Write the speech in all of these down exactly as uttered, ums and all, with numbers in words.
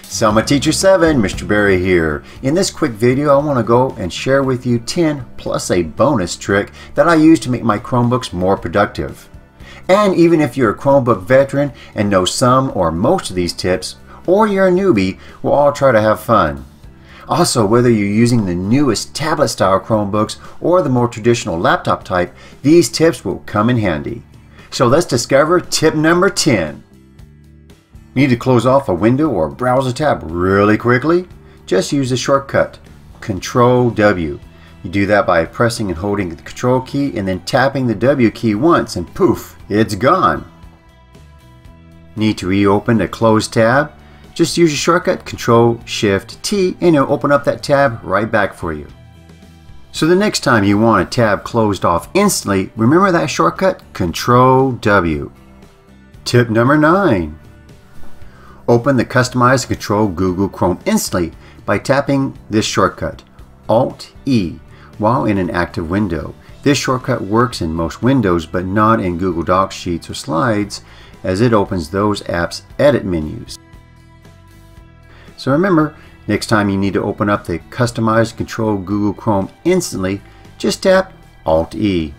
Selma Teacher seven, Mister Berry here. In this quick video I want to go and share with you ten plus a bonus trick that I use to make my Chromebooks more productive. And even if you're a Chromebook veteran and know some or most of these tips, or you're a newbie, we'll all try to have fun. Also, whether you're using the newest tablet style Chromebooks or the more traditional laptop type, these tips will come in handy. So let's discover tip number ten. Need to close off a window or browser tab really quickly? Just use the shortcut Control W. You do that by pressing and holding the Control key and then tapping the W key once and poof, it's gone. Need to reopen a closed tab? Just use your shortcut Control Shift T and it'll open up that tab right back for you. So the next time you want a tab closed off instantly, remember that shortcut Control W. Tip number nine. Open the Customize and Control Google Chrome instantly by tapping this shortcut, Alt E, while in an active window. This shortcut works in most windows but not in Google Docs, Sheets, or Slides, as it opens those apps' edit menus. So remember, next time you need to open up the Customize and Control Google Chrome instantly, just tap Alt E.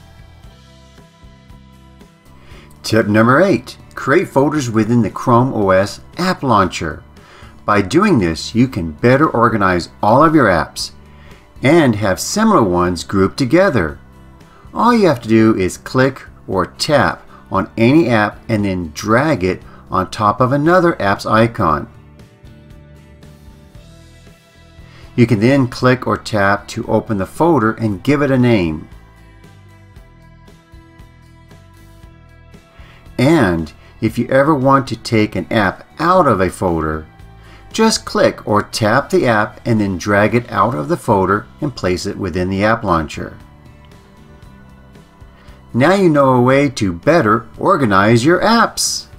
Tip number eight. Create folders within the Chrome O S app launcher. By doing this, you can better organize all of your apps and have similar ones grouped together. All you have to do is click or tap on any app and then drag it on top of another app's icon. You can then click or tap to open the folder and give it a name. And if you ever want to take an app out of a folder, just click or tap the app and then drag it out of the folder and place it within the app launcher. Now you know a way to better organize your apps.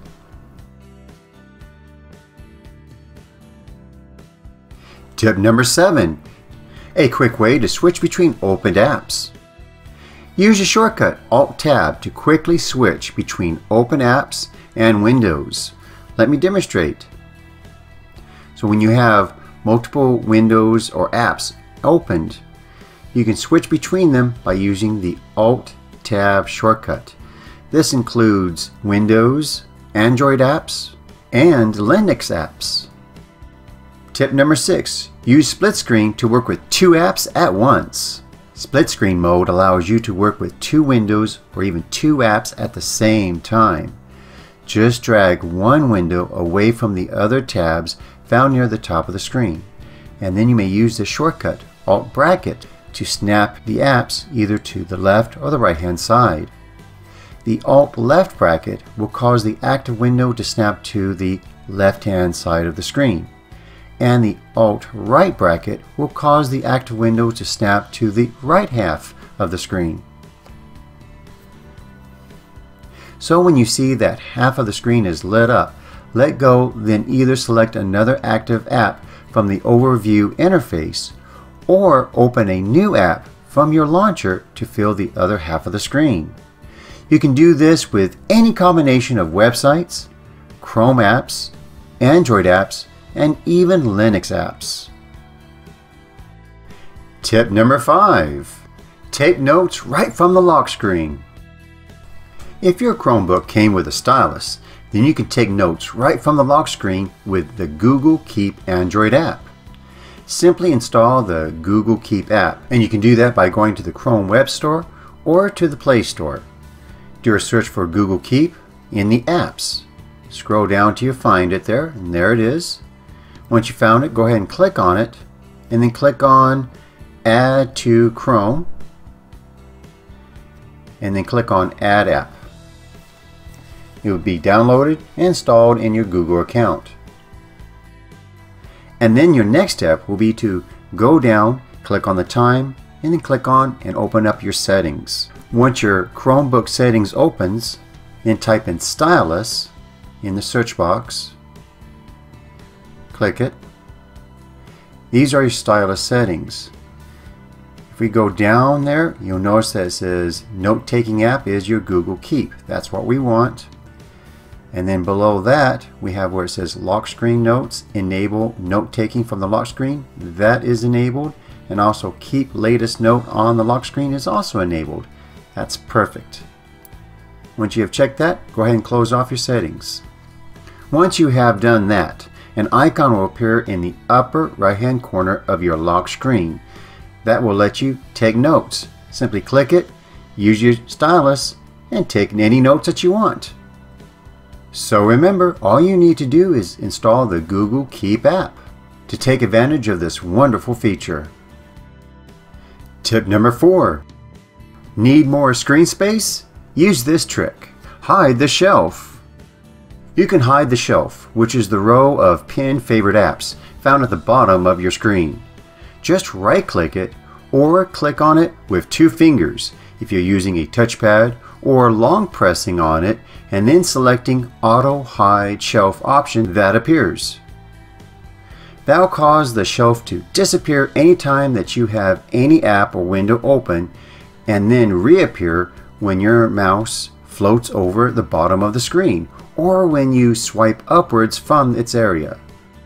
Tip number seven. A quick way to switch between opened apps. Use the shortcut Alt-Tab to quickly switch between open apps and windows. Let me demonstrate. So when you have multiple windows or apps opened, you can switch between them by using the Alt-Tab shortcut. This includes Windows, Android apps, and Linux apps. Tip number six. Use split screen to work with two apps at once. Split screen mode allows you to work with two windows or even two apps at the same time. Just drag one window away from the other tabs found near the top of the screen, and then you may use the shortcut Alt bracket to snap the apps either to the left or the right hand side. The Alt left bracket will cause the active window to snap to the left hand side of the screen, and the Alt right bracket will cause the active window to snap to the right half of the screen. So when you see that half of the screen is lit up, let go, then either select another active app from the overview interface or open a new app from your launcher to fill the other half of the screen. You can do this with any combination of websites, Chrome apps, Android apps, and even Linux apps. Tip number five. Take notes right from the lock screen. If your Chromebook came with a stylus, then you can take notes right from the lock screen with the Google Keep Android app. Simply install the Google Keep app, and you can do that by going to the Chrome Web Store or to the Play Store. Do a search for Google Keep in the apps. Scroll down till you find it there, and there it is. Once you found it, go ahead and click on it, and then click on Add to Chrome, and then click on Add App. It will be downloaded and installed in your Google account. And then your next step will be to go down, click on the time, and then click on and open up your settings. Once your Chromebook settings opens, then type in stylus in the search box. Click it. These are your stylus settings. If we go down there, you'll notice that it says note-taking app is your Google Keep. That's what we want. And then below that we have where it says lock screen notes, enable note taking from the lock screen. That is enabled. And also keep latest note on the lock screen is also enabled. That's perfect. Once you have checked that, go ahead and close off your settings. Once you have done that, an icon will appear in the upper right hand corner of your lock screen. That will let you take notes. Simply click it, use your stylus, and take any notes that you want. So remember, all you need to do is install the Google Keep app to take advantage of this wonderful feature. Tip number four. Need more screen space? Use this trick. Hide the shelf. You can hide the shelf, which is the row of pinned favorite apps found at the bottom of your screen. Just right-click it or click on it with two fingers if you're using a touchpad, or long pressing on it and then selecting Auto Hide Shelf option that appears. That will cause the shelf to disappear anytime that you have any app or window open, and then reappear when your mouse floats over the bottom of the screen or when you swipe upwards from its area.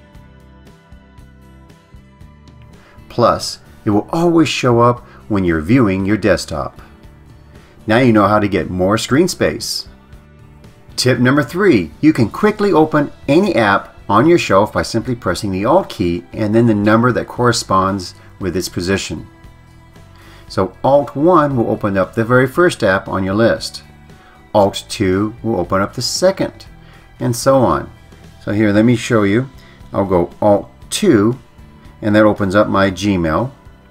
Plus, it will always show up when you're viewing your desktop. Now you know how to get more screen space. Tip number three. You can quickly open any app on your shelf by simply pressing the Alt key and then the number that corresponds with its position. So Alt one will open up the very first app on your list. Alt two will open up the second, and so on. So here, let me show you. I'll go Alt two, and that opens up my Gmail.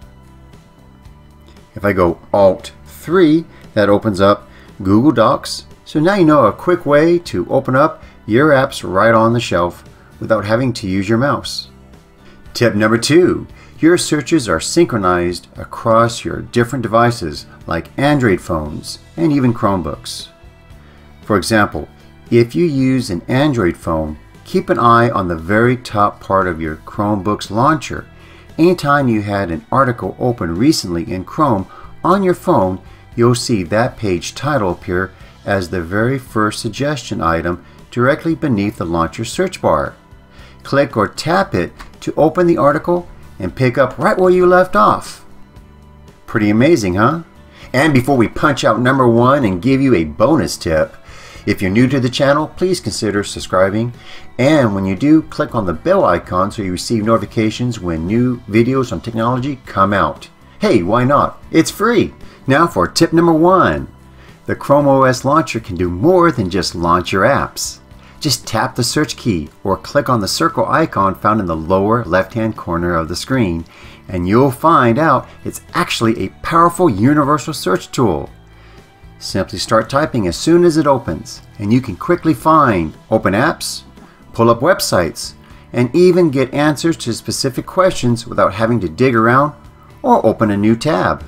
If I go Alt three, that opens up Google Docs. So now you know a quick way to open up your apps right on the shelf without having to use your mouse. Tip number two. Your searches are synchronized across your different devices like Android phones and even Chromebooks. For example, if you use an Android phone, keep an eye on the very top part of your Chromebook's launcher. Anytime you had an article open recently in Chrome on your phone, you'll see that page title appear as the very first suggestion item directly beneath the launcher search bar. Click or tap it to open the article and pick up right where you left off. Pretty amazing, huh? And before we punch out number one and give you a bonus tip, if you're new to the channel, please consider subscribing, and when you do, click on the bell icon so you receive notifications when new videos on technology come out. Hey, why not? It's free! Now for tip number one. The Chrome O S launcher can do more than just launch your apps. Just tap the search key or click on the circle icon found in the lower left-hand corner of the screen, and you'll find out it's actually a powerful universal search tool. Simply start typing as soon as it opens, and you can quickly find open apps, pull up websites, and even get answers to specific questions without having to dig around or open a new tab.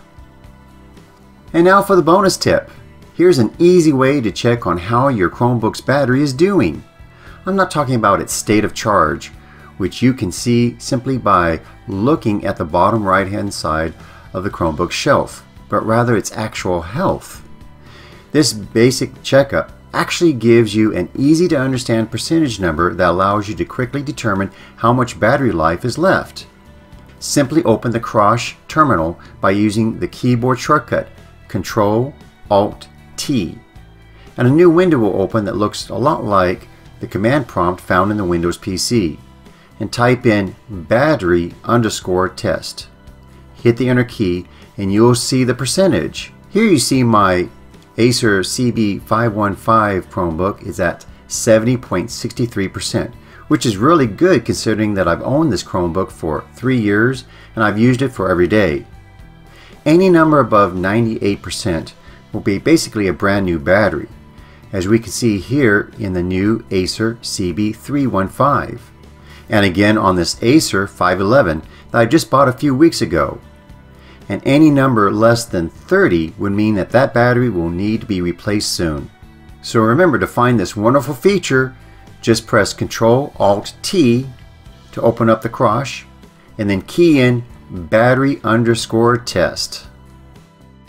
And now for the bonus tip. Here's an easy way to check on how your Chromebook's battery is doing. I'm not talking about its state of charge, which you can see simply by looking at the bottom right hand side of the Chromebook shelf, but rather its actual health. This basic checkup actually gives you an easy to understand percentage number that allows you to quickly determine how much battery life is left. Simply open the Crush terminal by using the keyboard shortcut Control Alt T, and a new window will open that looks a lot like the command prompt found in the Windows P C, and type in battery underscore test. Hit the enter key and you'll see the percentage. Here you see my Acer C B five one five Chromebook is at seventy point six three percent, which is really good considering that I've owned this Chromebook for three years and I've used it for every day. Any number above ninety-eight percent will be basically a brand new battery, as we can see here in the new Acer C B three one five, and again on this Acer five eleven that I just bought a few weeks ago. And any number less than thirty would mean that that battery will need to be replaced soon. So remember, to find this wonderful feature, just press Control Alt T to open up the Crush, and then key in battery underscore test.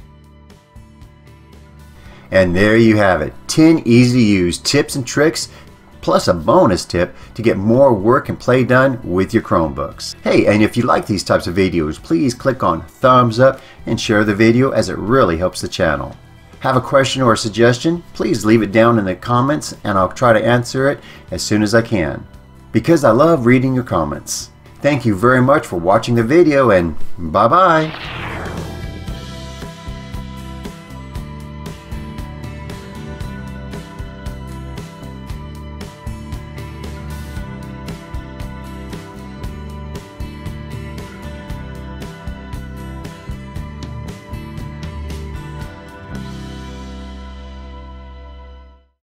And there you have it, ten easy to use tips and tricks plus a bonus tip to get more work and play done with your Chromebooks. Hey, and if you like these types of videos, please click on thumbs up and share the video, as it really helps the channel. Have a question or a suggestion? Please leave it down in the comments and I'll try to answer it as soon as I can, because I love reading your comments. Thank you very much for watching the video, and bye bye.